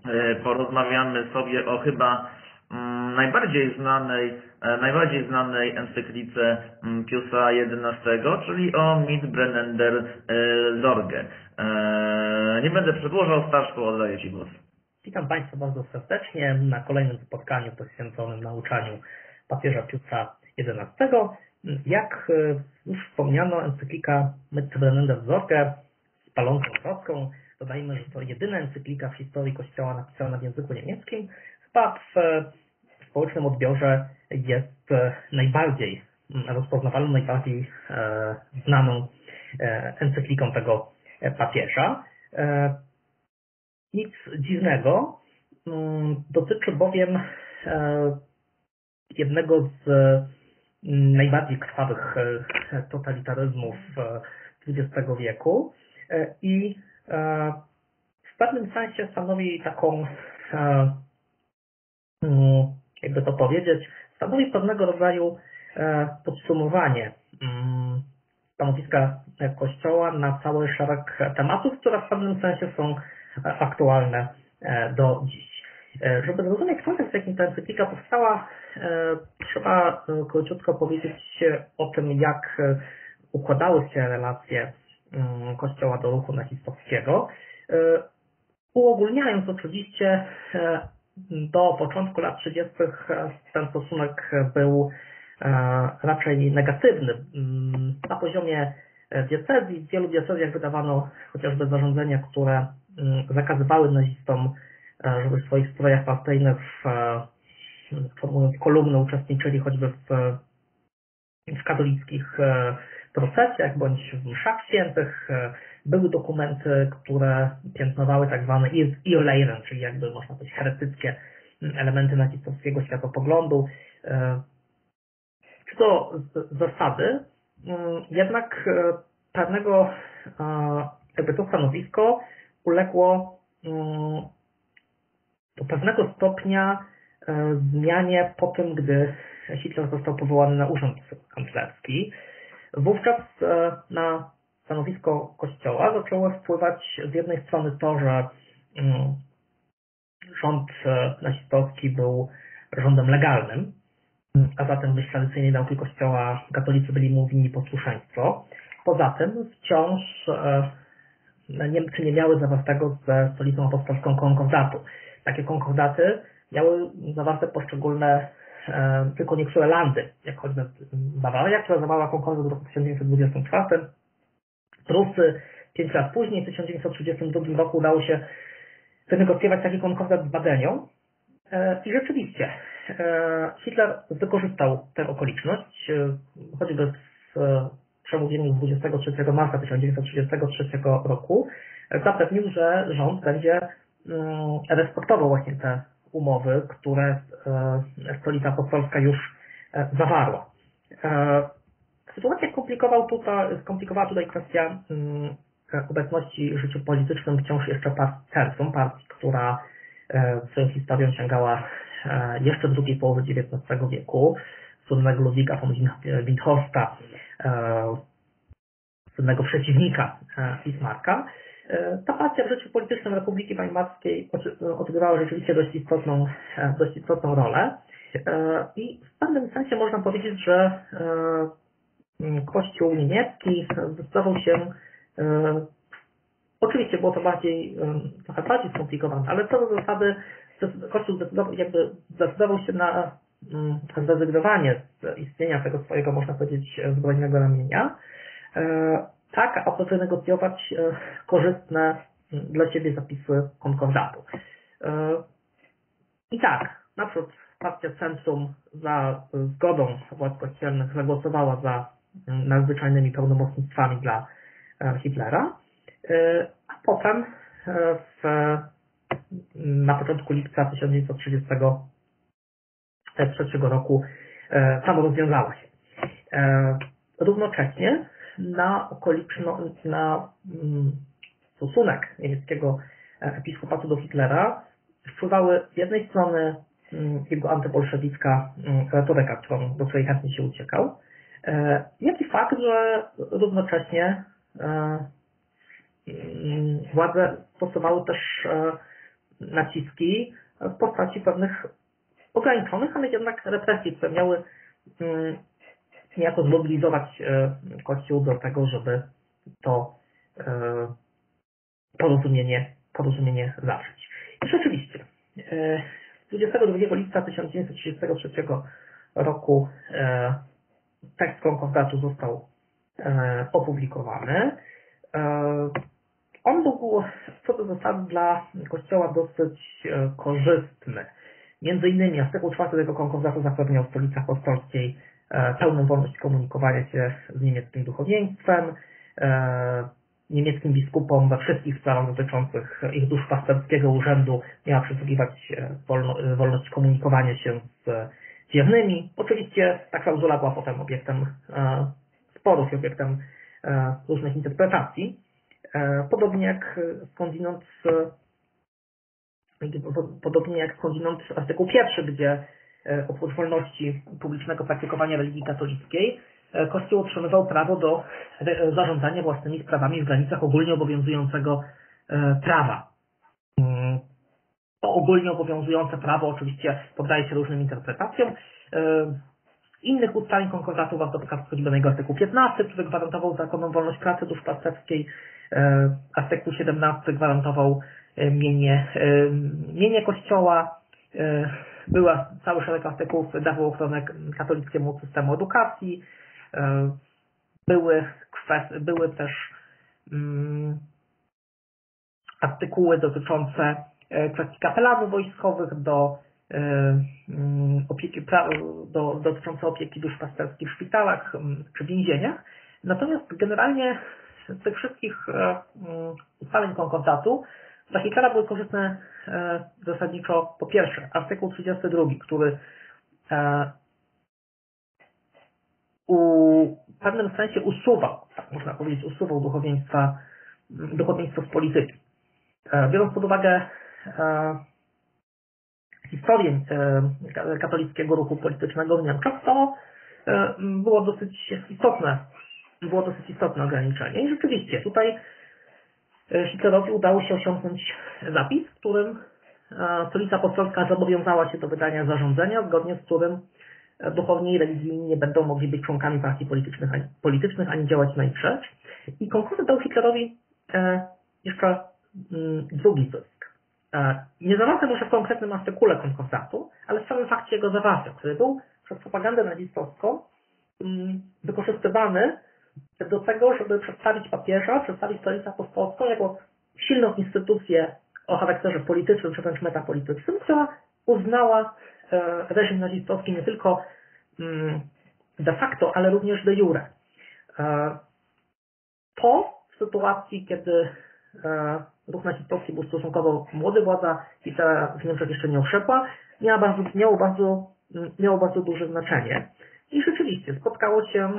porozmawiamy sobie o chyba najbardziej znanej encyklice Piusa XI, czyli o Mitbrennender Sorge. Nie będę przedłużał, Staszku, oddaję Ci głos. Witam Państwa bardzo serdecznie na kolejnym spotkaniu poświęconym nauczaniu papieża Piusa XI. Jak już wspomniano, encyklika Mitbrennender Sorge z palącą troską. Dodajmy, że to jedyna encyklika w historii Kościoła napisana w języku niemieckim. Chyba w społecznym odbiorze jest najbardziej rozpoznawalną, najbardziej znaną encykliką tego papieża. Nic dziwnego, dotyczy bowiem jednego z najbardziej krwawych totalitaryzmów XX wieku i w pewnym sensie stanowi taką, jakby to powiedzieć, stanowi pewnego rodzaju podsumowanie stanowiska Kościoła na cały szereg tematów, które w pewnym sensie są aktualne do dziś. Żeby zrozumieć kontekst, w jakim ta encyklika powstała, trzeba króciutko powiedzieć o tym, jak układały się relacje Kościoła do ruchu nazistowskiego. Uogólniając oczywiście, do początku lat 30. ten stosunek był raczej negatywny. Na poziomie diecezji, w wielu diecezjach wydawano chociażby zarządzenia, które zakazywały nazistom, żeby w swoich strojach partyjnych, formując kolumny, uczestniczyli choćby w katolickich procesjach bądź w mszach świętych. Były dokumenty, które piętnowały tak zwane Irrlehren, czyli jakby można powiedzieć heretyckie elementy nazistowskiego światopoglądu. Czy to zasady, jednak pewnego jakby to stanowisko uległo do pewnego stopnia zmianie po tym, gdy Hitler został powołany na urząd kanclerski. Wówczas na stanowisko Kościoła zaczęło wpływać z jednej strony to, że rząd nazistowski był rządem legalnym, a zatem w tradycyjnej nauki Kościoła katolicy byli mu winni posłuszeństwo. Poza tym wciąż Niemcy nie miały zawartego ze stolicą apostolską konkordatu. Takie konkordaty miały zawarte poszczególne, tylko niektóre landy, jak choćby Bawaria, która zawarła konkordat w roku 1924. Prusy 5 lat później, w 1932 roku udało się wynegocjować taki konkordat z Badenią. I rzeczywiście Hitler wykorzystał tę okoliczność, choćby w przemówieniu 23 marca 1933 roku zapewnił, że rząd będzie respektował właśnie te umowy, które stolica apostolska już zawarła. Sytuację skomplikowała tutaj kwestia obecności w życiu politycznym wciąż jeszcze centrum, partii, która swoją historią sięgała jeszcze drugiej połowy XIX wieku, słynnego Ludwika von Windthorsta, słynnego przeciwnika Bismarcka. Ta partia w życiu politycznym Republiki Weimarskiej odgrywała rzeczywiście dość istotną rolę i w pewnym sensie można powiedzieć, że Kościół niemiecki zdecydował się, oczywiście było to trochę bardziej skomplikowane, ale co do zasady Kościół zdecydował się na zrezygnowanie z istnienia tego swojego, można powiedzieć, zbrojnego ramienia, tak aby wynegocjować korzystne dla siebie zapisy konkordatu. I tak, naprzód partia Centrum za zgodą władz kościelnych zagłosowała za nadzwyczajnymi pełnomocnictwami dla Hitlera, a potem na początku lipca 1933 roku samo rozwiązała się. Równocześnie na stosunek niemieckiego episkopatu do Hitlera wpływały z jednej strony jego antybolszewicka retoryka, do której chętnie się uciekał, jak i fakt, że równocześnie władze stosowały też naciski w postaci pewnych ograniczonych, ale jednak represji, które miały niejako zmobilizować Kościół do tego, żeby to porozumienie zawrzeć. I rzeczywiście, 22 lipca 1933 roku tekst konkordatu został opublikowany. On był co do zasady dla Kościoła dosyć korzystny. Między innymi artykuł 4 tego konkordatu zapewniał w stolicy apostolskiej pełną wolność komunikowania się z niemieckim duchowieństwem, niemieckim biskupom we wszystkich sprawach dotyczących ich duszpasterskiego urzędu miała przysługiwać wolność komunikowania się z wiernymi. Oczywiście ta klauzula była potem obiektem sporów i obiektem różnych interpretacji. Podobnie jak skądinąd artykuł 1, gdzie oprócz wolności publicznego praktykowania religii katolickiej Kościół otrzymywał prawo do zarządzania własnymi sprawami w granicach ogólnie obowiązującego prawa. To ogólnie obowiązujące prawo oczywiście poddaje się różnym interpretacjom. Innych ustaleń konkordatu warto wskazać do artykuł 15, który gwarantował zakonną wolność pracy duszpasterskiej. Artykuł 17 gwarantował mienie Kościoła. Była cały szereg artykułów, dawał ochronę katolickiemu systemu edukacji. Były też artykuły dotyczące kwestii kapelanów wojskowych dotyczące opieki duszpasterskiej w szpitalach czy więzieniach. Natomiast generalnie z tych wszystkich ustaleń konkordatu dla Hitlera były korzystne zasadniczo po pierwsze artykuł 32, który w pewnym sensie usuwał, tak można powiedzieć, duchowieństwo z polityki. Biorąc pod uwagę historię katolickiego ruchu politycznego w Niemczech, to było dosyć istotne ograniczenie. I rzeczywiście tutaj Hitlerowi udało się osiągnąć zapis, w którym Stolica Apostolska zobowiązała się do wydania zarządzenia, zgodnie z którym duchowni i religijni nie będą mogli być członkami partii politycznych ani działać na ich rzecz. I konkordat dał Hitlerowi jeszcze drugi zysk. Nie zawarty może w konkretnym artykule konkordatu, ale w samym fakcie jego zawarcia, który był przez propagandę nazistowską wykorzystywany do tego, żeby przedstawić papieża, przedstawić Stolicę Apostolską jako silną instytucję o charakterze politycznym, czy wręcz metapolitycznym, która uznała reżim nazistowski nie tylko de facto, ale również de jure. To w sytuacji, kiedy ruch nazistowski był stosunkowo młody, władza Hitlera w Niemczech jeszcze nie oszczepła, miało bardzo duże znaczenie. I rzeczywiście spotkało się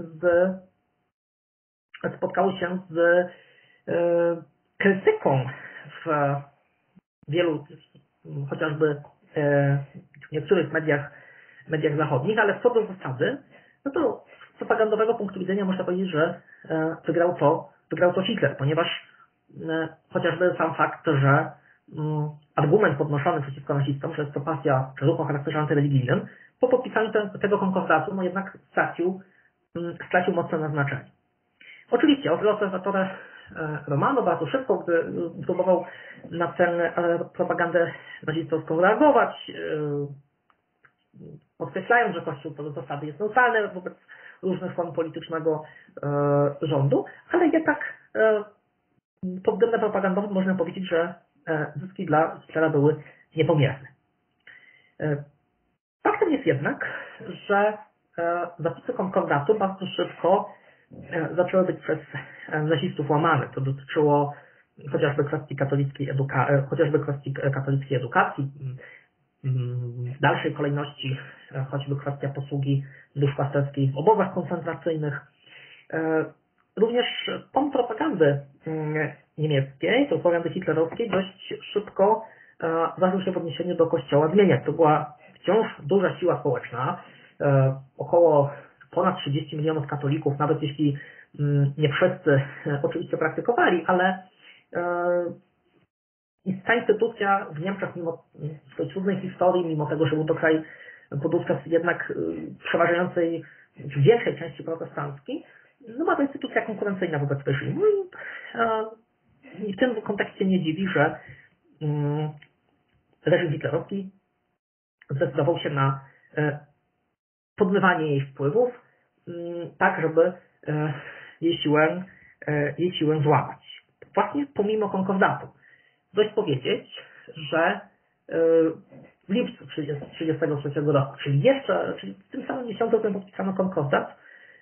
z krytyką w wielu, chociażby w niektórych mediach zachodnich, ale co do zasady, no to z propagandowego punktu widzenia można powiedzieć, że wygrał to Hitler, ponieważ chociażby sam fakt, że argument podnoszony przeciwko nazistom, że jest to pasja czy ruch o charakterze antyreligijnym, po podpisaniu tego konkordatu jednak stracił mocne na znaczenie. Oczywiście obserwator Romano bardzo szybko, gdy próbował na tę propagandę nazistowską reagować, podkreślając, że Kościół co do zasady jest neutralny wobec różnych form politycznego rządu, ale jednak pod względem propagandowym można powiedzieć, że zyski dla Hitlera były niepomierne. Faktem jest jednak, że zapisy konkordatu bardzo szybko zaczęły być przez nazistów łamane. To dotyczyło chociażby kwestii katolickiej edukacji, w dalszej kolejności choćby kwestia posługi duszpasterskiej w obozach koncentracyjnych. Również ton propagandy niemieckiej, propagandy hitlerowskiej dość szybko zaczął się w odniesieniu do Kościoła zmieniać. To była wciąż duża siła społeczna, około ponad 30 milionów katolików, nawet jeśli nie wszyscy oczywiście praktykowali, ale ta instytucja w Niemczech, mimo swojej trudnej historii, mimo tego, że był to kraj podówczas jednak przeważającej, w większej części protestanckiej, no była to instytucja konkurencyjna wobec reżimu i w tym kontekście nie dziwi, że reżim hitlerowski zdecydował się na podmywanie jej wpływów, tak żeby jej siłę złamać. Właśnie pomimo konkordatu. Dość powiedzieć, że w lipcu 1933 roku, czyli w tym samym miesiącu, w którym podpisano konkordat,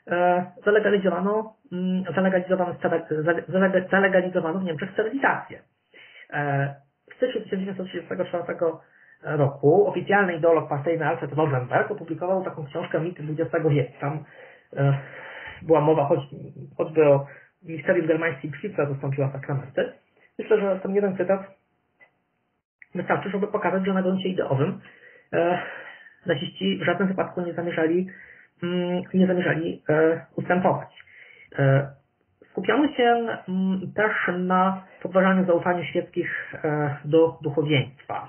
zalegalizowano w Niemczech sterylizację. W styczniu 1934 roku oficjalny ideolog partyjny Alfred Rosenberg opublikował taką książkę Mity XX wieku. Tam była mowa choćby o misterium germańskiej krwi, która zastąpiła sakramenty. Myślę, że ten jeden cytat wystarczy, żeby pokazać, że na gruncie ideowym naziści w żadnym wypadku nie zamierzali ustępować. Skupiono się też na podważaniu zaufania świeckich do duchowieństwa.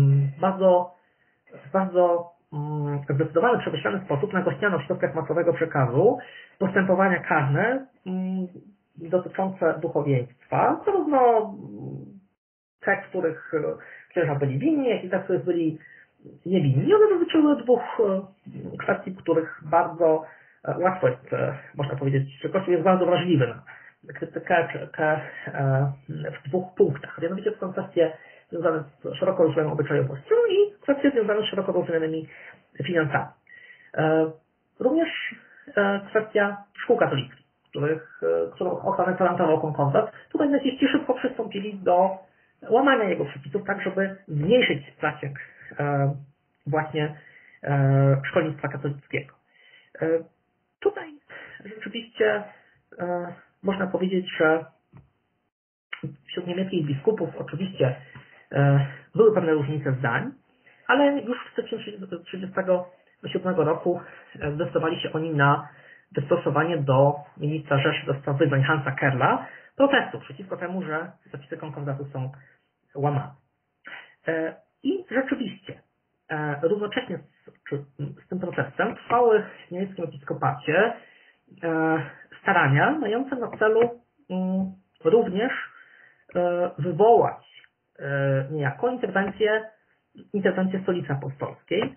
W bardzo zdecydowany, przemyślany sposób nagłaśniano w środkach masowego przekazu postępowania karne dotyczące duchowieństwa, zarówno te, w których księża byli winni, jak i te, w których byli niewinni. One dotyczyły dwóch kwestii, których bardzo łatwo jest, można powiedzieć, że Kościół jest bardzo wrażliwy na krytykę w dwóch punktach. Mianowicie to są kwestie związane z szeroko rozumianą obyczajowością i kwestie związane z szeroko rozumianymi finansami. Również kwestia szkół katolickich, którą ochronę gwarantował konkordat. Tutaj naziści szybko przystąpili do łamania jego przepisów, tak żeby zmniejszyć zasięg właśnie szkolnictwa katolickiego. Tutaj rzeczywiście można powiedzieć, że wśród niemieckich biskupów oczywiście były pewne różnice zdań, ale już w styczniu 1937 roku zdecydowali się oni na wystosowanie do ministra Rzeszy do spraw wyznań Hansa Kerla protestu przeciwko temu, że zapisy konkordatu są łamane. I rzeczywiście równocześnie z tym protestem trwały w niemieckim episkopacie starania mające na celu również wywołać niejako interwencję Stolicy Apostolskiej.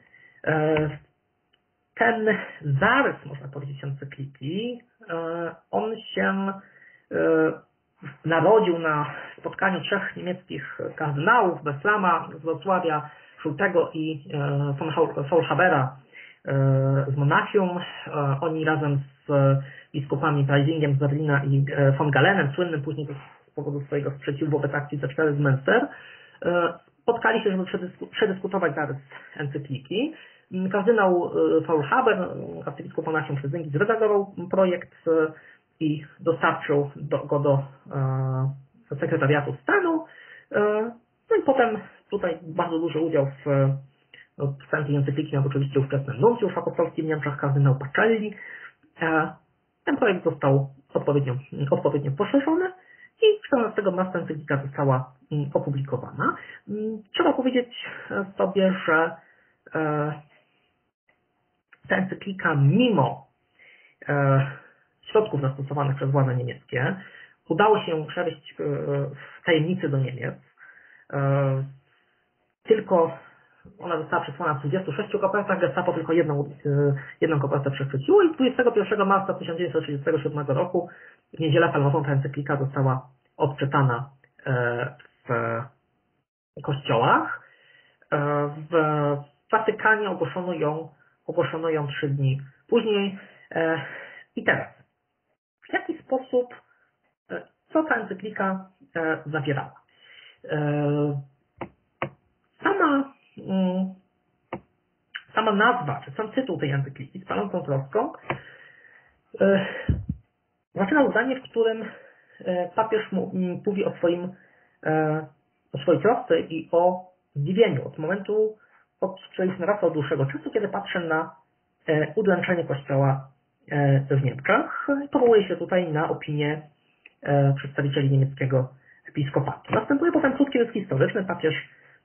Ten zarys, można powiedzieć, encykliki, on się narodził na spotkaniu trzech niemieckich kardynałów, Beslama z Wrocławia, Schultego i von Faulhabera z Monachium. Oni razem z biskupami Preisingiem z Berlina i von Galenem, słynnym później z powodu swojego sprzeciwu wobec akcji C4 z Münster, spotkali się, żeby przedyskutować zarys encykliki. Kardynał Faulhaber, arcybiskup Monachium Preisingii, zredagował projekt i dostarczył go do sekretariatu stanu. No i potem tutaj bardzo duży udział w pisaniu tej encykliki miał oczywiście ówczesny nuncjusz apostolski w Niemczech, kardynał Pacelli. Ten projekt został odpowiednio poszerzony i 14 marca encyklika została opublikowana. Trzeba powiedzieć sobie, że ta encyklika mimo środków zastosowanych przez władze niemieckie udało się przewieźć w tajemnicy do Niemiec. Tylko ona została przesłana w 26 kopertach, Gestapo tylko jedną kopertę przechwyciło i 21 marca 1937 roku w Niedzielę Palmową ta encyklika została odczytana w kościołach. W Watykanie ogłoszono ją 3 dni później. I teraz, w jaki sposób, co ta encyklika zawierała? Sama nazwa, czy sam tytuł tej encykliki z palącą troską zaczyna zdanie, w którym papież mówi o swojej trosce i o zdziwieniu od momentu, że już narasta od dłuższego czasu, kiedy patrzę na udręczenie Kościoła w Niemczech. Powołuje się tutaj na opinię przedstawicieli niemieckiego episkopatu. Następuje potem krótki rys historyczny. Papież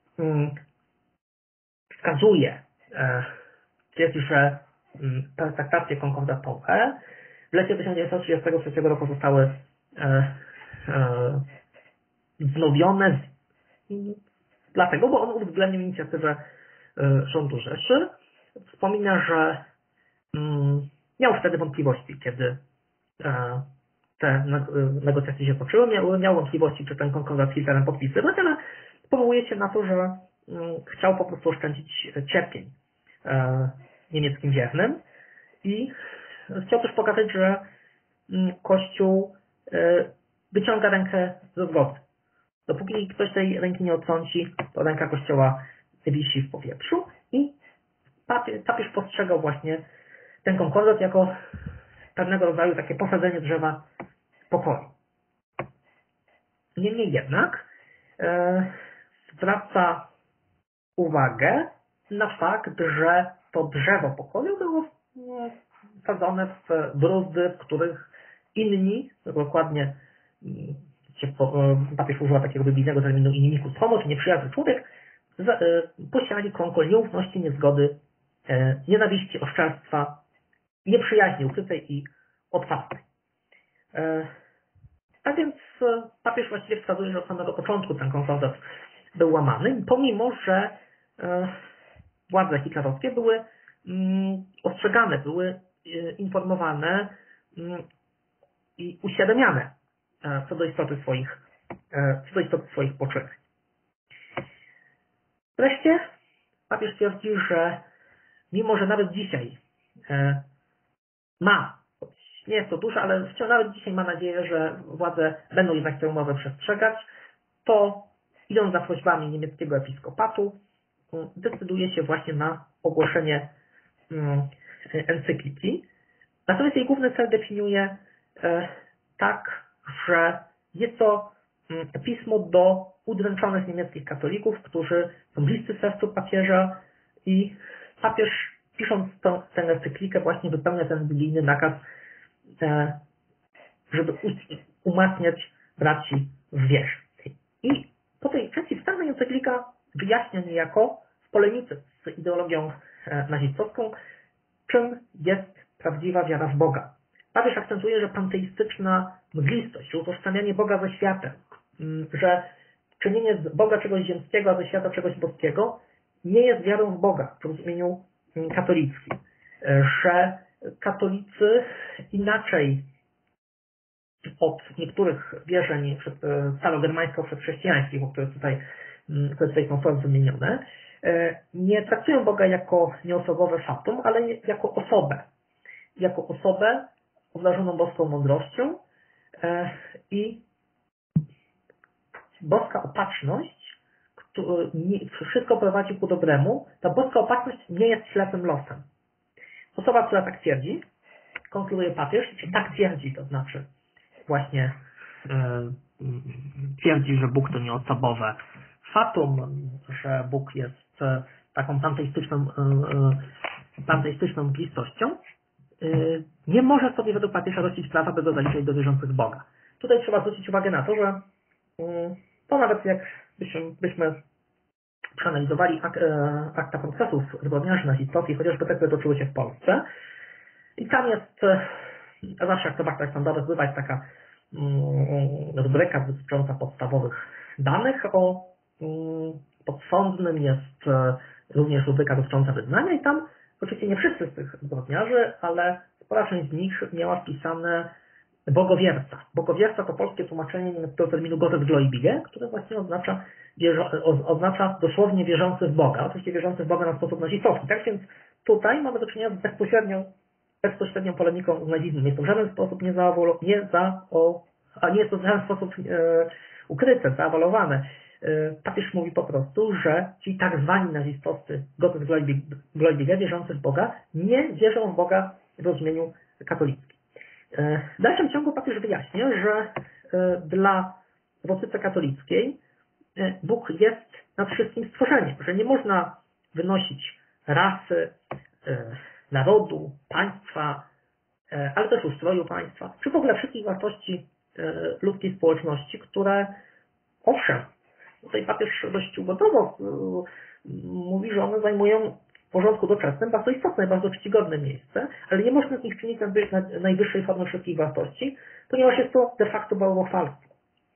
wskazuje, twierdzi, że traktacje konkordatowe w lecie 1933 roku zostały wznowione dlatego, bo on uwzględnił inicjatywę rządu Rzeszy. Wspomina, że miał wtedy wątpliwości, kiedy te negocjacje się toczyły. Miał wątpliwości, czy ten konkordat z Hitlerem podpisywać, ale powołuje się na to, że chciał po prostu oszczędzić cierpień niemieckim wiernym i chciał też pokazać, że Kościół wyciąga rękę ze zgody. Dopóki ktoś tej ręki nie otrąci, to ręka Kościoła wisi w powietrzu i papież postrzegał właśnie ten konkordat jako pewnego rodzaju takie posadzenie drzewa pokoju. Niemniej jednak zwraca uwagę na fakt, że to drzewo pokoju było sadzone w bruzdy, w których inni, dokładnie papież używa takiego biblijnego terminu inimicus homo, czy nieprzyjazny człowiek, posiali konkol nieufności, niezgody, nienawiści, oszczerstwa, nieprzyjaźni ukrytej i otwartej. A więc papież właściwie wskazuje, że od samego początku ten konkordat był łamany, pomimo że władze hitlerowskie były ostrzegane, były informowane i uświadamiane co do istoty swoich poczynań. Wreszcie papież twierdzi, że mimo, że nawet dzisiaj nie jest to dużo, ale wciąż nawet dzisiaj ma nadzieję, że władze będą jednak tę umowę przestrzegać, to idąc za prośbami niemieckiego episkopatu, decyduje się właśnie na ogłoszenie encykliki. Natomiast jej główny cel definiuje tak, że jest to pismo do udręczonych niemieckich katolików, którzy są bliscy sercu papieża i papież, pisząc tę encyklikę, właśnie wypełnia ten biblijny nakaz, żeby umacniać braci w wierze. I po tej części wstępnej encyklika wyjaśnia niejako w polemice z ideologią nazistowską, czym jest prawdziwa wiara w Boga. Papież akcentuje, że panteistyczna mglistość, że utożsamianie Boga ze światem, że czynienie z Boga czegoś ziemskiego, a ze świata czegoś boskiego nie jest wiarą w Boga w rozumieniu katolickim. Że katolicy inaczej od niektórych wierzeń stalogermańsko-przedchrześcijańskich, które tutaj są wprost wymienione, nie traktują Boga jako nieosobowe fatum, ale jako osobę. Jako osobę obdarzoną boską mądrością i boska opatrzność, wszystko prowadzi ku dobremu, ta boska opatrzność nie jest ślepym losem. Osoba, która tak twierdzi, konkluduje papież, że tak twierdzi, to znaczy właśnie twierdzi, że Bóg to nieosobowe fatum, że Bóg jest taką panteistyczną mglistością, nie może sobie według papieża rościć prawa, by go zaliczyć do wierzących Boga. Tutaj trzeba zwrócić uwagę na to, że to nawet jak byśmy przeanalizowali akta procesów zbrodniarzy nazistowskich, chociażby te, które toczyły się w Polsce, i tam jest, zawsze jak to w aktach sądowych bywa, jest taka rubryka dotycząca podstawowych danych o podsądnym, jest również rubryka dotycząca wyznania i tam oczywiście nie wszyscy z tych zbrodniarzy, ale spora część z nich miała wpisane bogowierca. Bogowierca to polskie tłumaczenie niemieckiego terminu Gottesgläubige, które właśnie oznacza dosłownie wierzący w Boga, oczywiście wierzący w Boga na sposób nazistowski. Tak więc tutaj mamy do czynienia z bezpośrednią polemiką z nazizmem. Nie jest to w żaden sposób nie jest to w żaden sposób ukryte, zaawalowane. Papież mówi po prostu, że ci tak zwani nazistowcy Gottesgläubige, wierzący w Boga, nie wierzą w Boga w rozumieniu katolickim. W dalszym ciągu papież wyjaśnia, że dla władzy katolickiej Bóg jest nad wszystkim stworzeniem, że nie można wynosić rasy, narodu, państwa, ale też ustroju państwa, czy w ogóle wszystkich wartości ludzkiej społeczności, które Owszem, tutaj papież dość ugodowo mówi, że one zajmują w porządku doczesnym bardzo istotne, bardzo czcigodne miejsce, ale nie można z nich czynić najwyższej formy wszystkich wartości, ponieważ jest to de facto bałwochwalstwo.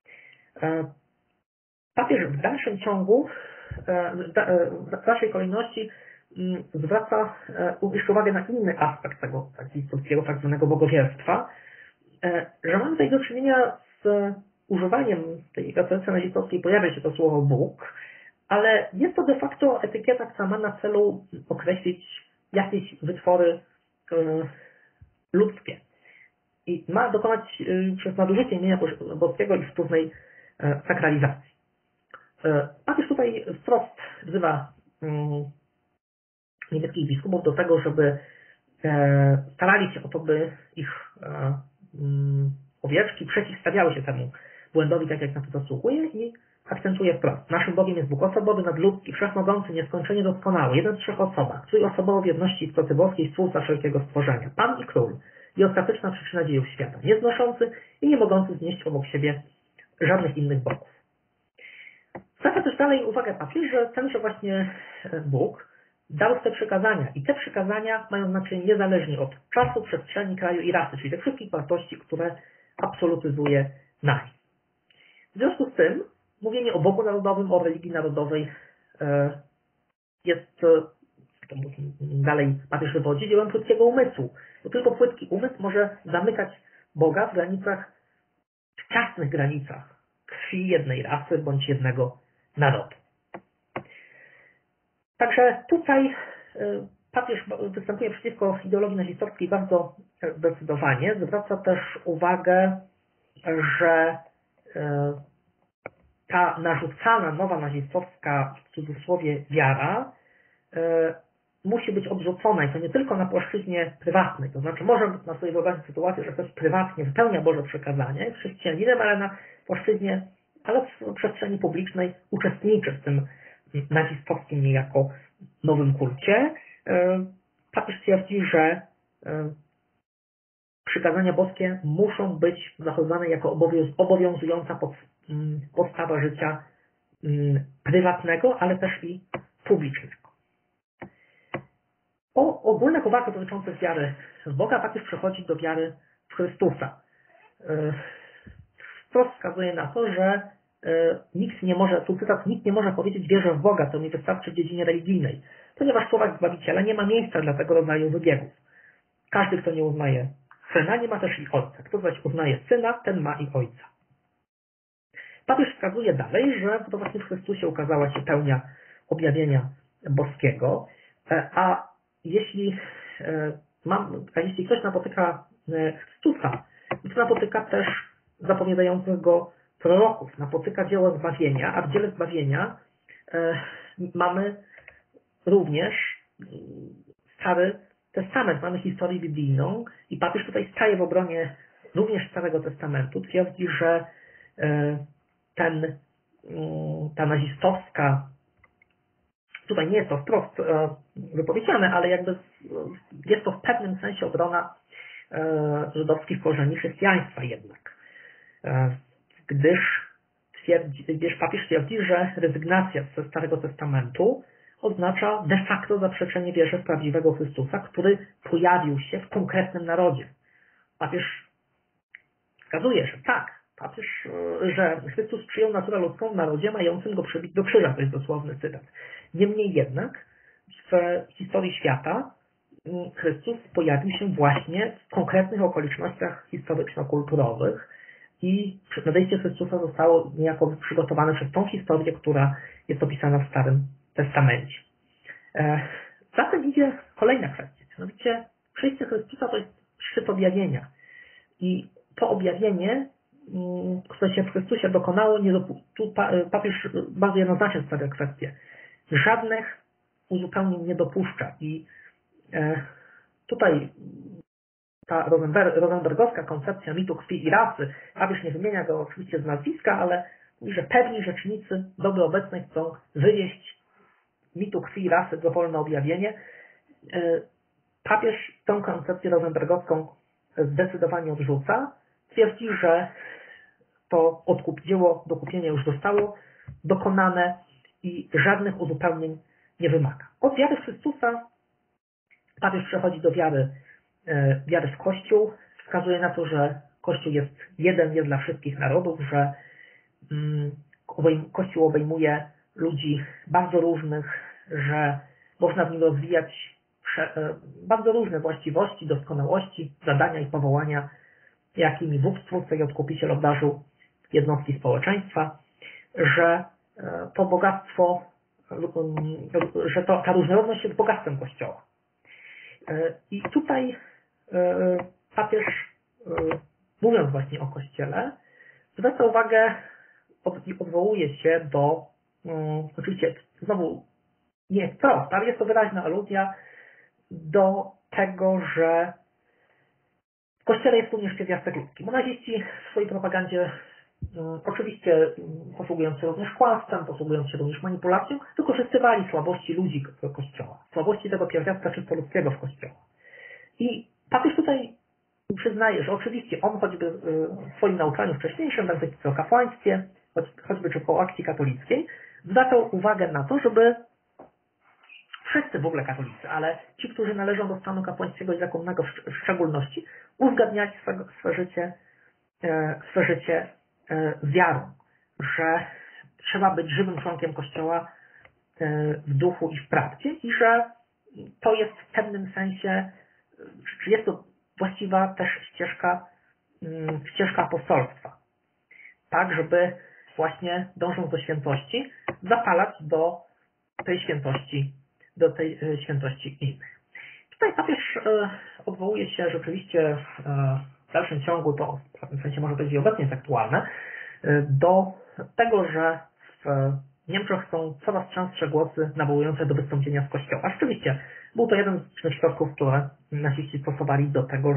Papież w dalszym ciągu, w dalszej kolejności zwraca jeszcze uwagę na inny aspekt tego nazistowskiego tak zwanego bogowierstwa, że mamy tutaj do czynienia z używaniem tej referencji nazistowskiej, pojawia się to słowo Bóg, ale jest to de facto etykieta, która ma na celu określić jakieś wytwory ludzkie i ma dokonać przez nadużycie imienia boskiego ich sztucznej sakralizacji. Papież tutaj wprost wzywa niemieckich biskupów do tego, żeby starali się o to, by ich owieczki przeciwstawiały się temu błędowi, tak jak na to zasługuje, i akcentuje wprost. Naszym Bogiem jest Bóg osobowy, nadludzki, wszechmogący, nieskończenie doskonały, jeden w trzech osobach, trójosobowo w jedności istoty boskiej, stwórca wszelkiego stworzenia, Pan i Król i ostateczna przyczyna dziejów świata, nieznoszący i nie mogący znieść obok siebie żadnych innych bogów. Zwraca też dalej uwagę papież, że tenże właśnie Bóg dał te przykazania i te przykazania mają znaczenie niezależnie od czasu, przestrzeni, kraju i rasy, czyli tych wszystkich wartości, które absolutyzuje nazizm. W związku z tym mówienie o Bogu narodowym, o religii narodowej jest, dalej papież wywodzi, dziełem płytkiego umysłu, bo tylko płytki umysł może zamykać Boga w granicach, w ciasnych granicach krwi jednej rasy bądź jednego narodu. Także tutaj papież występuje przeciwko ideologii nazistowskiej bardzo zdecydowanie. Zwraca też uwagę, że ta narzucana nowa nazistowska, w cudzysłowie, wiara musi być odrzucona i to nie tylko na płaszczyźnie prywatnej. To znaczy może na sobie wyobrazić sytuację, że ktoś prywatnie wypełnia Boże przekazanie, jest chrześcijaninem, ale na płaszczyźnie, ale w przestrzeni publicznej uczestniczy w tym nazistowskim niejako nowym kulcie. Papież twierdzi, że przykazania boskie muszą być zachowywane jako obowiązująca podstawa życia prywatnego, ale też i publicznego. Po ogólnych uwagach dotyczących wiary w Boga papież przechodzi do wiary w Chrystusa. Wprost wskazuje na to, że nikt nie może, tu cytat, nikt nie może powiedzieć wierzę w Boga, to mi wystarczy w dziedzinie religijnej, ponieważ słowa Zbawiciela nie ma miejsca dla tego rodzaju wybiegów. Każdy, kto nie uznaje Syna, nie ma też i Ojca. Kto zaś uznaje Syna, ten ma i Ojca. Papież wskazuje dalej, że to właśnie w Chrystusie ukazała się pełnia objawienia boskiego, a jeśli ktoś napotyka Chrystusa, to napotyka też zapowiadających go proroków, napotyka dzieło zbawienia, a w dziele zbawienia mamy również Stary Testament, mamy historię biblijną i papież tutaj staje w obronie również Starego Testamentu, twierdzi, że ta nazistowska, tutaj nie jest to wprost wypowiedziane, ale jakby jest to w pewnym sensie obrona żydowskich korzeni chrześcijaństwa jednak. Gdyż papież twierdzi, że rezygnacja ze Starego Testamentu oznacza de facto zaprzeczenie wierze w prawdziwego Chrystusa, który pojawił się w konkretnym narodzie. Papież wskazuje, że tak, że Chrystus przyjął naturę ludzką w narodzie mającym go przybić do krzyża, to jest dosłowny cytat. Niemniej jednak w historii świata Chrystus pojawił się właśnie w konkretnych okolicznościach historyczno-kulturowych i nadejście Chrystusa zostało niejako przygotowane przez tą historię, która jest opisana w Starym Testamencie. Zatem idzie kolejna kwestia, mianowicie przyjście Chrystusa to jest szczyt objawienia i to objawienie, które się w Chrystusie dokonało, tu papież bardzo jednoznacznie stawia kwestię. Żadnych uzupełnień nie dopuszcza i tutaj ta rosenbergowska koncepcja mitu krwi i rasy, papież nie wymienia go oczywiście z nazwiska, ale mówi, że pewni rzecznicy doby obecnej chcą wywieść mitu krwi i rasy dowolne objawienie. Papież tę koncepcję rosenbergowską zdecydowanie odrzuca. Twierdzi, że to dzieło dokupienia już zostało dokonane i żadnych uzupełnień nie wymaga. Od wiary w Chrystusa papież przechodzi do wiary w Kościół, wskazuje na to, że Kościół jest jeden, jest dla wszystkich narodów, że Kościół obejmuje ludzi bardzo różnych, że można w nim rozwijać bardzo różne właściwości, doskonałości, zadania i powołania, jakimi Bóg Stwórca i Odkupiciel obdarzył jednostki społeczeństwa, że to bogactwo, że ta różnorodność jest bogactwem Kościoła. I tutaj papież, mówiąc właśnie o Kościele, zwraca uwagę i odwołuje się do, oczywiście znowu nie wprost, ale jest to wyraźna aluzja do tego, że w Kościele jest również pierwiastek ludzki. Bo naziści w swojej propagandzie, oczywiście posługując się również kłamstwem, posługując się również manipulacją, wykorzystywali słabości ludzi Kościoła, słabości tego pierwiastka czysto ludzkiego w Kościoła. I papież tutaj przyznaje, że oczywiście on choćby w swoim nauczaniu wcześniejszym, tak o kapłaństwie, choćby czy po akcji katolickiej, zwracał uwagę na to, żeby wszyscy w ogóle katolicy, ale ci, którzy należą do stanu kapłańskiego i zakonnego w szczególności, uzgadniać swe życie z wiarą, że trzeba być żywym członkiem Kościoła w duchu i w prawdzie i że to jest w pewnym sensie, czy jest to właściwa też ścieżka apostolstwa. Tak, żeby właśnie dążąc do świętości, zapalać do tej świętości innych. Tutaj papież odwołuje się rzeczywiście w dalszym ciągu, to w pewnym sensie może być i obecnie jest aktualne, do tego, że w Niemczech są coraz częstsze głosy nawołujące do wystąpienia z Kościoła. Rzeczywiście był to jeden z środków, które naziści stosowali do tego,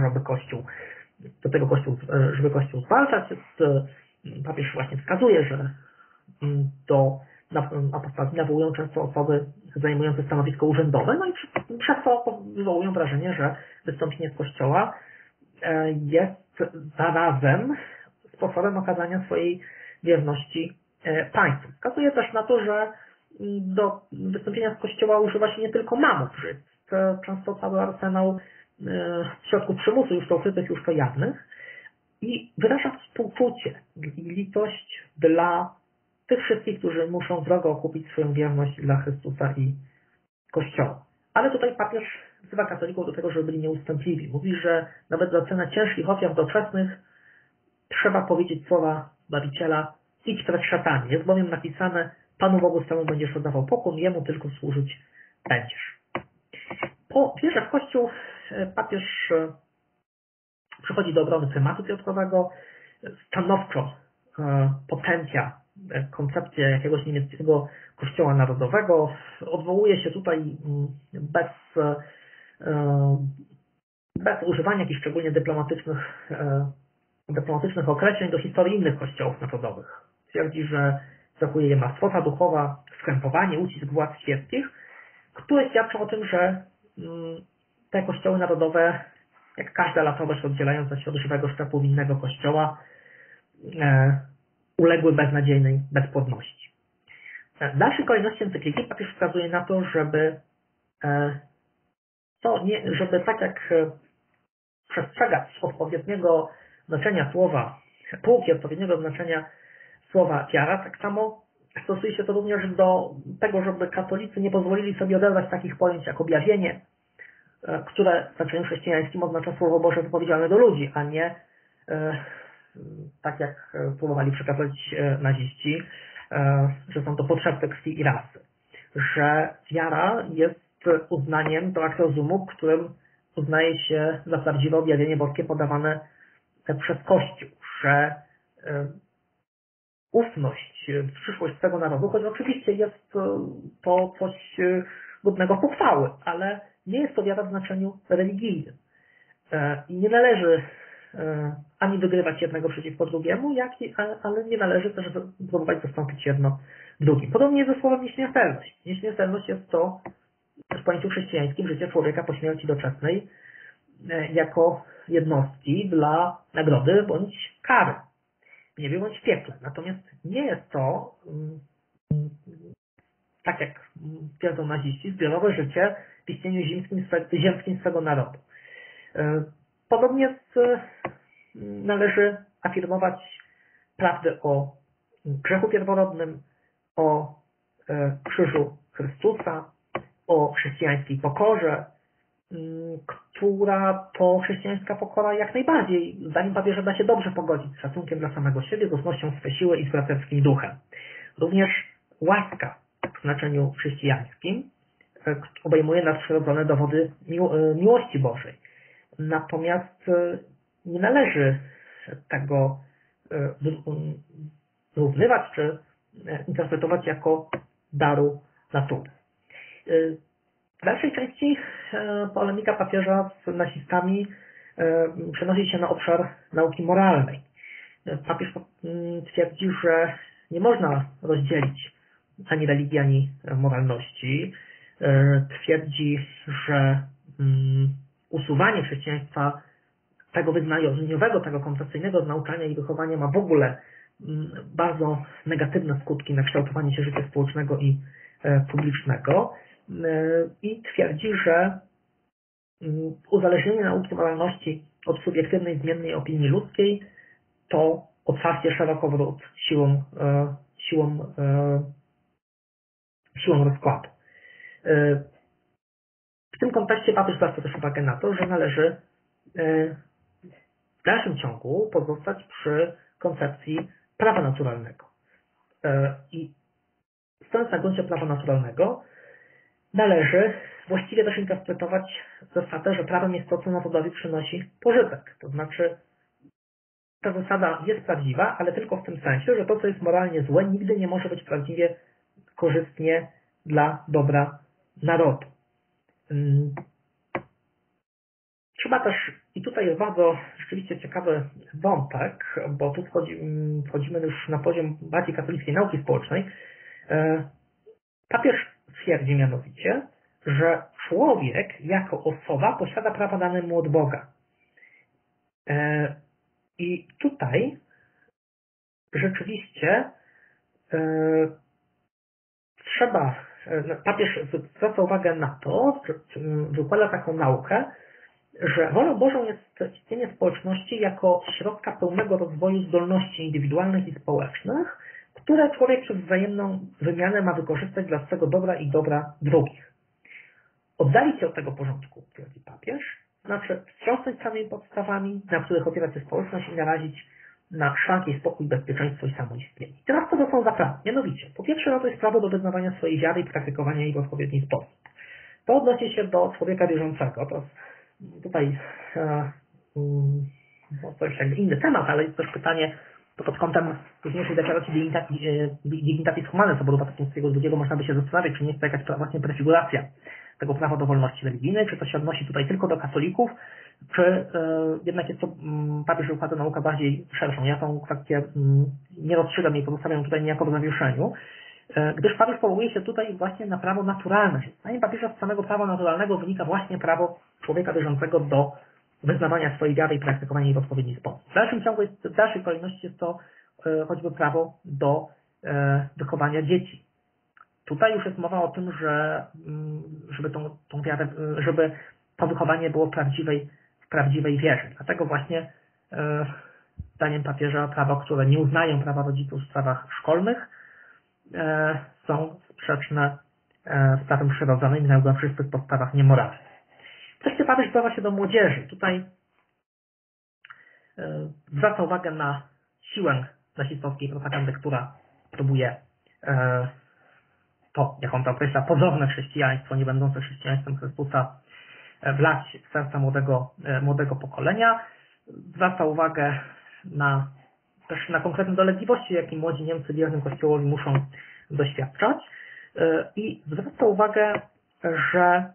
żeby Kościół zwalczać. Papież właśnie wskazuje, że do apostazy nawołują często osoby zajmujące stanowisko urzędowe, no i przez to wywołują wrażenie, że wystąpienie z Kościoła jest zarazem sposobem okazania swojej wierności państwu. Wskazuje też na to, że do wystąpienia z Kościoła używa się nie tylko mamów, że jest często cały arsenał środków przymusu, już to ukrytych, już to jawnych, i wyraża współczucie i litość dla tych wszystkich, którzy muszą drogo okupić swoją wierność dla Chrystusa i Kościoła. Ale tutaj papież wzywa katolików do tego, żeby byli nieustępliwi. Mówi, że nawet za cenę ciężkich ofiar doczesnych trzeba powiedzieć słowa Zbawiciela: idź przed szatanie. Jest bowiem napisane: Panu Bogu swemu będziesz oddawał pokłon, Jemu tylko służyć będziesz. Po wierze w Kościół papież przychodzi do obrony prymatu piotrkowego, stanowczo potępia koncepcję jakiegoś niemieckiego kościoła narodowego. Odwołuje się tutaj bez używania jakichś szczególnie dyplomatycznych określeń do historii innych kościołów narodowych. Twierdzi, że cechuje je martwota duchowa, skrępowanie, ucisk władz świeckich, które świadczą o tym, że te kościoły narodowe, jak każda latowość oddzielająca się od żywego szczepu winnego kościoła, uległy beznadziejnej bezpłodności. W dalszej kolejności encykliki papież wskazuje na to, żeby tak jak przestrzegać odpowiedniego znaczenia słowa, półki odpowiedniego znaczenia słowa wiara, tak samo stosuje się to również do tego, żeby katolicy nie pozwolili sobie oderwać takich pojęć jak objawienie, które w znaczeniu chrześcijańskim oznacza Słowo Boże wypowiedziane do ludzi, a nie tak jak próbowali przekazać naziści, że są to potrzeby krwi i rasy. Że wiara jest uznaniem do acte sumum, którym uznaje się za prawdziwe objawienie boskie podawane przez Kościół, że ufność w przyszłość swego narodu, choć oczywiście jest to coś godnego pochwały, ale nie jest to wiara w znaczeniu religijnym. I nie należy ani wygrywać jednego przeciwko drugiemu, ale nie należy też próbować zastąpić jedno drugim. Podobnie jest ze słowem nieśmiertelność. Nieśmiertelność jest to w pojęciu chrześcijańskim życie człowieka po śmierci doczesnej jako jednostki dla nagrody bądź kary. w niebie bądź w piekle. Natomiast nie jest to, tak jak twierdzą naziści, zbiorowe życie w istnieniu ziemskim swego narodu. Podobnie należy afirmować prawdę o grzechu pierworodnym, o krzyżu Chrystusa, o chrześcijańskiej pokorze, która to chrześcijańska pokora jak najbardziej, zdaniem papieża, da się dobrze pogodzić z szacunkiem dla samego siebie, z ufnością swe siły i z braterskim duchem. Również łaska w znaczeniu chrześcijańskim obejmuje nadprzyrodzone dowody miłości Bożej. Natomiast nie należy tego zrównywać czy interpretować jako daru natury. W dalszej części polemika papieża z nazistami przenosi się na obszar nauki moralnej. Papież twierdzi, że nie można rozdzielić ani religii, ani moralności. Twierdzi, że usuwanie chrześcijaństwa tego wyznaniowego, tego konfesyjnego nauczania i wychowania ma w ogóle bardzo negatywne skutki na kształtowanie się życia społecznego i publicznego i twierdzi, że uzależnienie nauki moralności od subiektywnej, zmiennej opinii ludzkiej to otwarcie szerokowrót siłą rozkładu. W tym kontekście papież zwraca też uwagę na to, że należy w dalszym ciągu pozostać przy koncepcji prawa naturalnego. I stojąc na gruncie prawa naturalnego, należy właściwie też interpretować zasadę, że prawem jest to, co narodowi przynosi pożytek. To znaczy, ta zasada jest prawdziwa, ale tylko w tym sensie, że to, co jest moralnie złe, nigdy nie może być prawdziwie korzystnie dla dobra narodu. Trzeba też, i tutaj jest bardzo rzeczywiście ciekawy wątek, bo tu wchodzimy już na poziom bardziej katolickiej nauki społecznej. Papież twierdzi mianowicie, że człowiek jako osoba posiada prawa dane mu od Boga. I tutaj rzeczywiście papież zwraca uwagę na to, wykłada taką naukę, że wolą Bożą jest istnienie społeczności jako środka pełnego rozwoju zdolności indywidualnych i społecznych, które człowiek przez wzajemną wymianę ma wykorzystać dla swego dobra i dobra drugich. Oddalić się od tego porządku, twierdzi papież, znaczy wstrząsnąć samymi podstawami, na których opiera się społeczność i narazić na szwank jej spokój, bezpieczeństwo i samoistnienie. I teraz co to są za prawa? Mianowicie, po pierwsze, to jest prawo do wyznawania swojej wiary i praktykowania jej w odpowiedni sposób. To odnosi się do człowieka wierzącego. To tutaj to jest jakby inny temat, ale jest też pytanie, to pod kątem późniejszej deklaracji Dignitatis Humanae Soboru Watykańskiego II można by się zastanawiać, czy nie jest to jakaś właśnie prefiguracja tego prawa do wolności religijnej, czy to się odnosi tutaj tylko do katolików, czy jednak jest to papież układa naukę bardziej szerszą. Ja tą kwestię nie rozstrzygam i pozostawiam tutaj niejako w zawieszeniu, gdyż papież powołuje się tutaj właśnie na prawo naturalne. Zdaniem papieża z samego prawa naturalnego wynika właśnie prawo człowieka wierzącego do wyznawania swojej wiary i praktykowania jej w odpowiedni sposób. W dalszym ciągu, w dalszej kolejności jest to choćby prawo do wychowania dzieci. Tutaj już jest mowa o tym, że żeby tą wiarę, żeby to wychowanie było w prawdziwej wierze. Dlatego właśnie zdaniem papieża prawa, które nie uznają prawa rodziców w sprawach szkolnych, są sprzeczne z prawem przyrodzonym i na najgłębszych podstawach niemoralnych. Wreszcie papież zwraca się do młodzieży. Tutaj zwraca uwagę na siłę nazistowskiej propagandy, która próbuje to, jak on to określa, pozorne chrześcijaństwo, nie będące chrześcijaństwem Chrystusa, wlać w serca młodego pokolenia. Zwraca uwagę też na konkretne dolegliwości, jakie młodzi Niemcy wiernym Kościołowi muszą doświadczać. I zwraca uwagę, że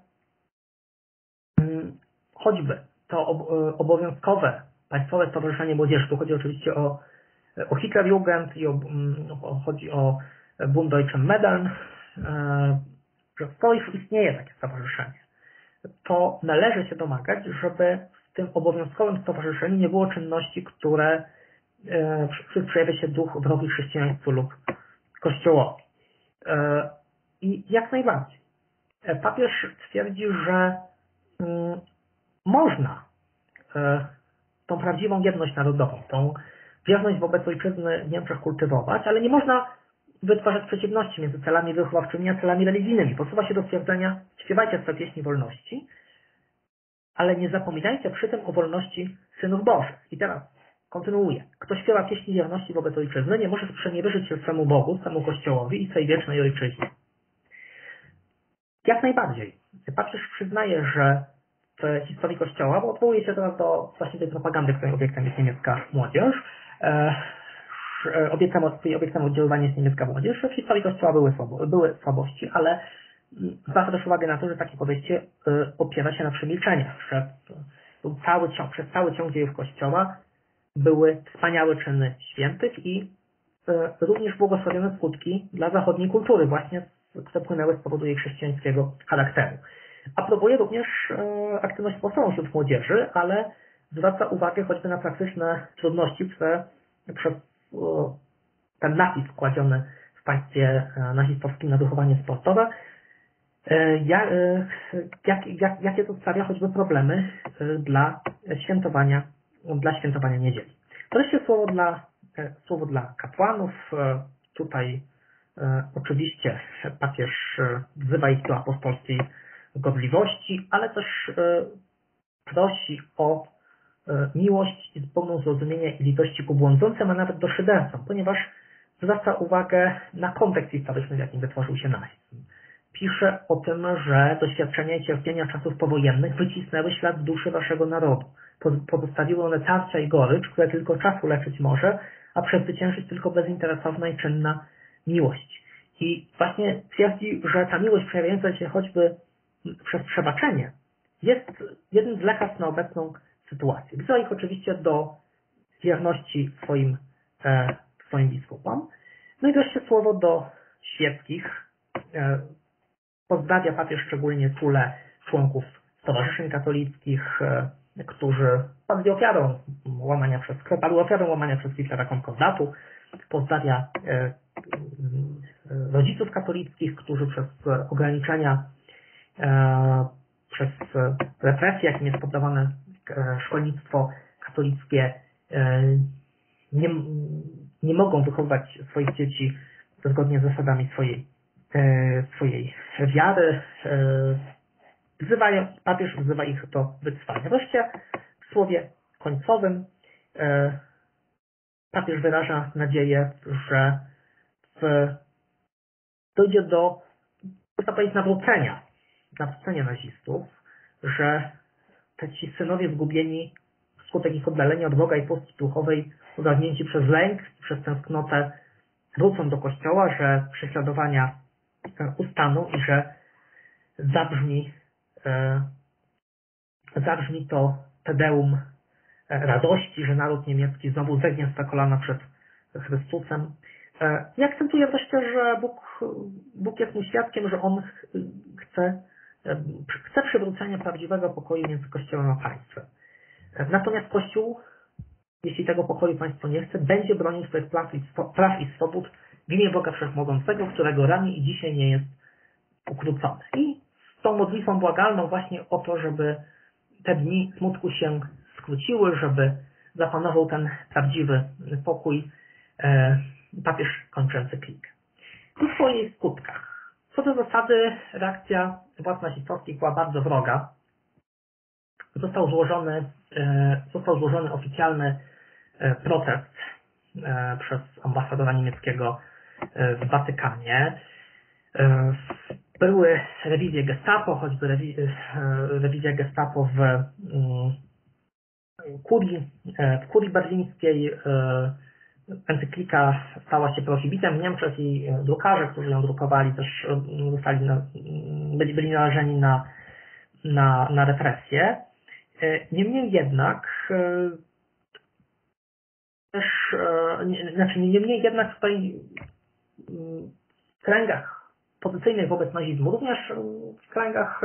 choćby to obowiązkowe państwowe stowarzyszenie młodzieży, tu chodzi oczywiście o Hitlerjugend i chodzi o Bund Deutschen Medaln, że to już istnieje takie stowarzyszenie. To należy się domagać, żeby w tym obowiązkowym stowarzyszeniu nie było czynności, które w których przejawia się duch wrogi chrześcijaństwu lub Kościołowi. I jak najbardziej. Papież twierdzi, że można tą prawdziwą jedność narodową, tą wierność wobec ojczyzny w Niemczech kultywować, ale nie można wytwarzać przeciwności między celami wychowawczymi a celami religijnymi. Posuwa się do stwierdzenia: śpiewajcie swe pieśni wolności, ale nie zapominajcie przy tym o wolności synów Bożych. I teraz kontynuuję. Kto śpiewa pieśni wierności wobec ojczyzny, nie może sprzeniewierzyć się swemu Bogu, swemu Kościołowi i swej wiecznej ojczyźnie. Jak najbardziej. Papież przyznaje, że w historii Kościoła, bo odwołuje się teraz do właśnie tej propagandy, której obiektem jest niemiecka młodzież, obiektem oddziaływania jest niemiecka młodzież, że w historii Kościoła były słabości, ale zwraca też uwagę na to, że takie podejście opiera się na przemilczeniach, że przez cały ciąg dziejów Kościoła były wspaniałe czyny świętych i również błogosławione skutki dla zachodniej kultury, właśnie które płynęły z powodu jej chrześcijańskiego charakteru. Aprobuje również aktywność społeczną wśród młodzieży, ale zwraca uwagę choćby na praktyczne trudności, które przez ten nacisk kładziony w państwie nazistowskim na wychowanie sportowe, jakie to sprawia choćby problemy dla świętowania niedzieli. Wreszcie słowo dla kapłanów. Tutaj oczywiście papież wzywa ich do apostolskiej godliwości, ale też prosi o miłość i pełną zrozumienia i litości ku błądzącym, a nawet do szydercom, ponieważ zwraca uwagę na kontekst historyczny, w jakim wytworzył się nazizm. Pisze o tym, że doświadczenia i cierpienia czasów powojennych wycisnęły ślad w duszy waszego narodu. Pozostawiły one tarcia i gorycz, które tylko czas uleczyć może, a przezwyciężyć tylko bezinteresowna i czynna miłość. I właśnie twierdzi, że ta miłość przejawiająca się choćby przez przebaczenie jest jednym z lekarstw na obecną sytuację. Wzywa ich oczywiście do wierności swoim biskupom. No i wreszcie słowo do świeckich. Pozdrawia papież szczególnie czule członków stowarzyszeń katolickich, którzy padli ofiarą łamania przez Hitlera konkordatu. Pozdrawia rodziców katolickich, którzy przez ograniczenia, przez represje, jakim jest poddawane szkolnictwo katolickie, nie mogą wychowywać swoich dzieci zgodnie z zasadami swojej wiary. Papież wzywa ich do wytrwania. Wreszcie w słowie końcowym papież wyraża nadzieję, że dojdzie do, można powiedzieć, nawrócenia nazistów, że ci synowie zgubieni wskutek ich oddalenia od Boga i pustki duchowej, ogarnięci przez lęk, przez tęsknotę, wrócą do Kościoła, że prześladowania ustaną i że zabrzmi to Tedeum radości, że naród niemiecki znowu zegnie swe kolana przed Chrystusem. I akcentuję wreszcie, że Bóg jest mu świadkiem, że On chce przywrócenia prawdziwego pokoju między Kościołem a państwem. Natomiast Kościół, jeśli tego pokoju państwo nie chce, będzie bronił swoich praw i swobód w imię Boga Wszechmogącego, którego rani i dzisiaj nie jest ukrócony. I z tą modlitwą błagalną właśnie o to, żeby te dni smutku się skróciły, żeby zapanował ten prawdziwy pokój, papież kończy encyklikę. I w swoich skutkach. Co do zasady, reakcja władz nazistowskich była bardzo wroga. Został złożony oficjalny protest przez ambasadora niemieckiego w Watykanie. Były rewizje Gestapo, choćby rewizja Gestapo w kurii berlińskiej. Encyklika stała się prohibitem w Niemczech i drukarze, którzy ją drukowali, też byli narażeni na represje. Niemniej jednak tutaj w kręgach pozycyjnych wobec nazizmu, również w kręgach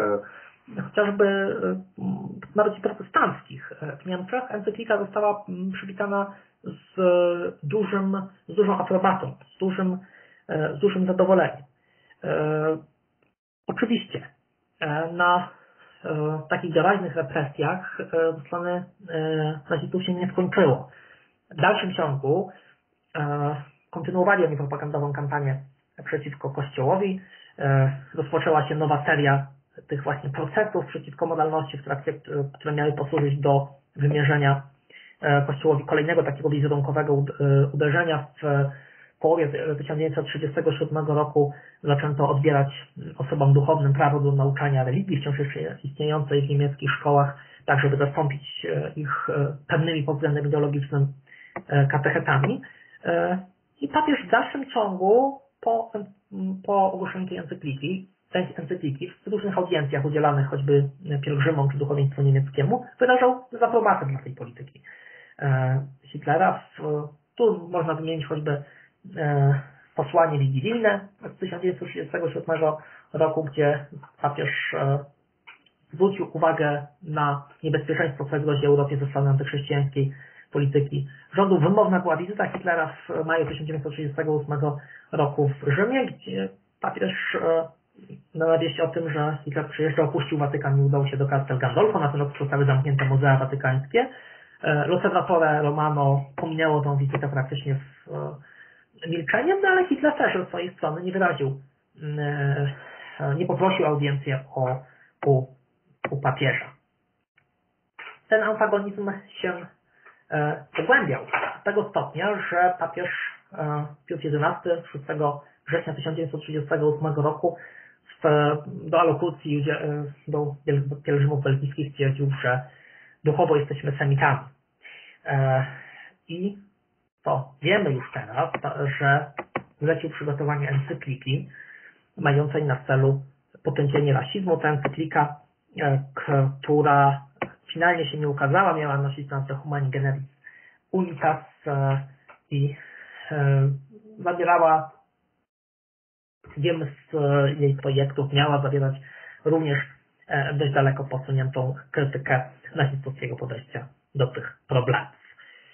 chociażby nawet i protestanckich w Niemczech, encyklika została przywitana z dużą aprobatą, z dużym zadowoleniem. Oczywiście na takich doraźnych represjach ze strony nazistów się nie skończyło. W dalszym ciągu kontynuowali oni propagandową kampanię przeciwko Kościołowi. Rozpoczęła się nowa seria tych właśnie procesów przeciwko modalności, które miały posłużyć do wymierzenia Kościołowi kolejnego takiego wizerunkowego uderzenia. W połowie 1937 roku zaczęto odbierać osobom duchownym prawo do nauczania religii, wciąż jeszcze istniejącej w niemieckich szkołach, tak żeby zastąpić ich pewnymi pod względem ideologicznym katechetami. I papież w dalszym ciągu po ogłoszeniu tej encykliki w różnych audiencjach udzielanych choćby pielgrzymom czy duchowieństwu niemieckiemu wyrażał dezaprobatę dla tej polityki Hitlera. Tu można wymienić choćby posłanie wigilijne z 1937 roku, gdzie papież zwrócił uwagę na niebezpieczeństwo, które grozi Europie ze strony antychrześcijańskiej polityki rządu. Wymowna była wizyta Hitlera w maju 1938 roku w Rzymie, gdzie papież na wieść o tym, że Hitler przyjeżdżał, opuścił Watykan i udał się do Castel Gandolfo. Na ten rok zostały zamknięte muzea watykańskie. L'Osservatore Romano pominęło tą wizytę praktycznie milczeniem, no ale Hitler też ze swojej strony nie poprosił audiencję u papieża. Ten antagonizm się pogłębiał do tego stopnia, że papież Pius XI 6 września 1938 roku do alokucji do pielgrzymów belgijskich stwierdził, że duchowo jesteśmy semitami. I to wiemy już teraz, że zlecił przygotowanie encykliki mającej na celu potępienie rasizmu. Ta encyklika, która finalnie się nie ukazała, miała nosić nazwę Humani Generis Unitas i zawierała, wiemy z jej projektów, miała zawierać również dość daleko posuniętą krytykę nazistowskiego podejścia do tych problemów.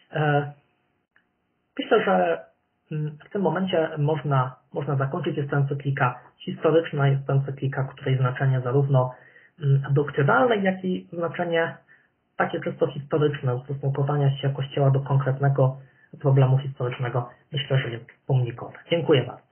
Myślę, że w tym momencie można zakończyć. Jest to encyklika historyczna, jest to encyklika, której znaczenie zarówno doktrynalne, jak i znaczenie takie czysto historyczne, ustosunkowania się Kościoła do konkretnego problemu historycznego, myślę, że jest pomnikowe. Dziękuję bardzo.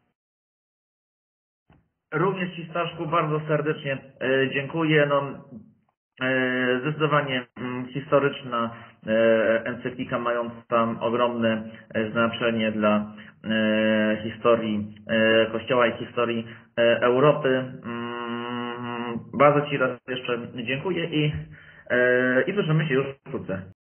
Również Ci, Staszku, bardzo serdecznie dziękuję. Zdecydowanie historyczna encyklika mająca ogromne znaczenie dla historii Kościoła i historii Europy. Bardzo Ci raz jeszcze dziękuję i słyszymy się już wkrótce.